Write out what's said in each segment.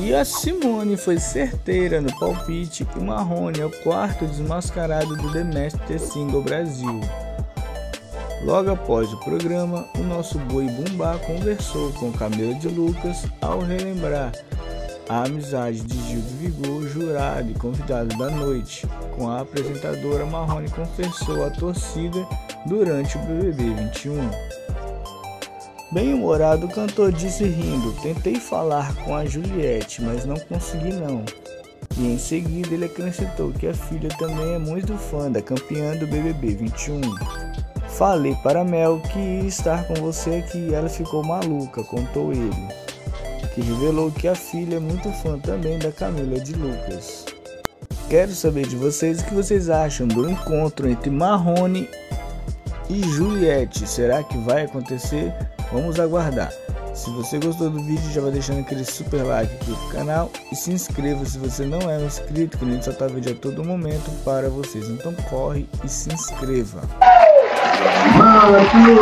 E a Simone foi certeira no palpite e Marrone é o quarto desmascarado do The Masked Singer Brasil. Logo após o programa, o nosso boi Bumbá conversou com Camila de Lucas ao relembrar a amizade de Gil do Vigor, jurado e convidado da noite. Com a apresentadora, Marrone confessou à torcida durante o BBB 21. Bem-humorado, o cantor disse rindo: "Tentei falar com a Juliette, mas não consegui não." E em seguida ele acrescentou que a filha também é muito fã da campeã do BBB 21. "Falei para Mel que ia estar com você aqui e ela ficou maluca", contou ele, que revelou que a filha é muito fã também da Camila de Lucas. Quero saber de vocês o que vocês acham do encontro entre Marrone e Juliette. Será que vai acontecer? Vamos aguardar. Se você gostou do vídeo, já vai deixando aquele super like aqui pro canal e se inscreva se você não é um inscrito, que a gente solta vídeo a todo momento para vocês. Então corre e se inscreva.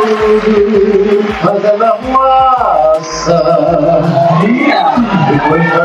Mas ela